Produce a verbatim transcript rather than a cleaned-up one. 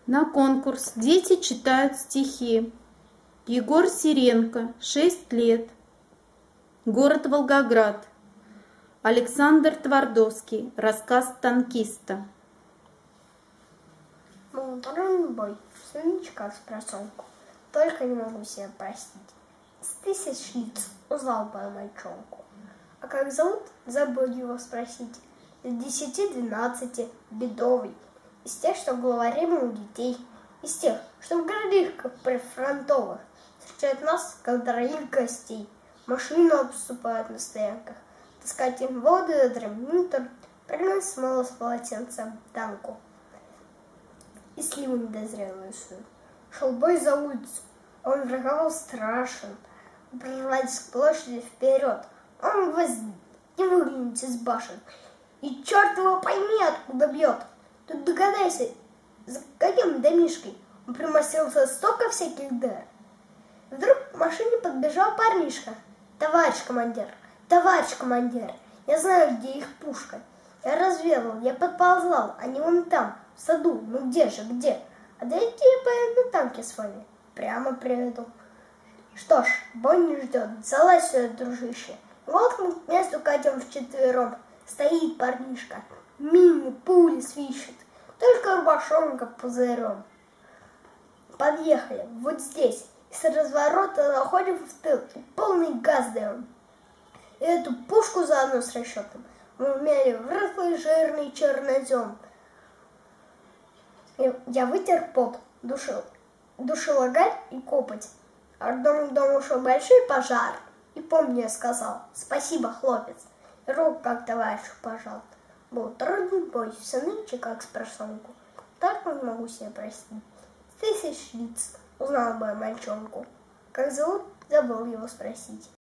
На конкурс дети читают стихи. Егор Сиренко, шесть лет. Город Волгоград. Александр Твардовский. Рассказ танкиста. Молодой бой, сыночка с просонку, только не могу себя простить. С тысяч лиц узнал бы мальчонку. А как зовут, забыл его спросить. С десяти-двенадцати, бедовый. Из тех, что главарем у детей. Из тех, что в городишках прифронтовых встречают нас, как дорогих гостей. Машину обступают на стоянках. Таскать им воду и драминтор, приносит смолу с полотенцем танку. И сливу недозрелую суют. Шел бой за улицу, он враговал страшен. Прорвались к площади вперед, он воз... не выглянет из башен. И черт его пойми, откуда бьет. Тут догадайся, за каким домишкой он примостился столько всяких дыр. Вдруг к машине подбежал парнишка. Товарищ командир, товарищ командир, я знаю, где их пушка. Я разведал, я подползал, они вон там, в саду, ну где же, где? А дайте я поеду на танке с вами, прямо приведу. Что ж, бой не ждет, залазь сюда, дружище. Вот мы к месту катим вчетвером. Стоит парнишка, мины, пули свищет, только рубашонка пузырем. Подъехали, вот здесь, и с разворота находим в тыл, и полный газ даем. И эту пушку заодно с расчетом мы умели в рыхлый жирный чернозем. Я вытер пот, душил, душил огарь и копоть. А дом к дому ушел большой пожар. И помню, я сказал: спасибо, хлопец. И руку как товарищу пожал. Был трудный бой, все нынче как с просонку. Только не могу себе простить. С тысяч лиц узнал бы я мальчонку. Как зовут, забыл его спросить.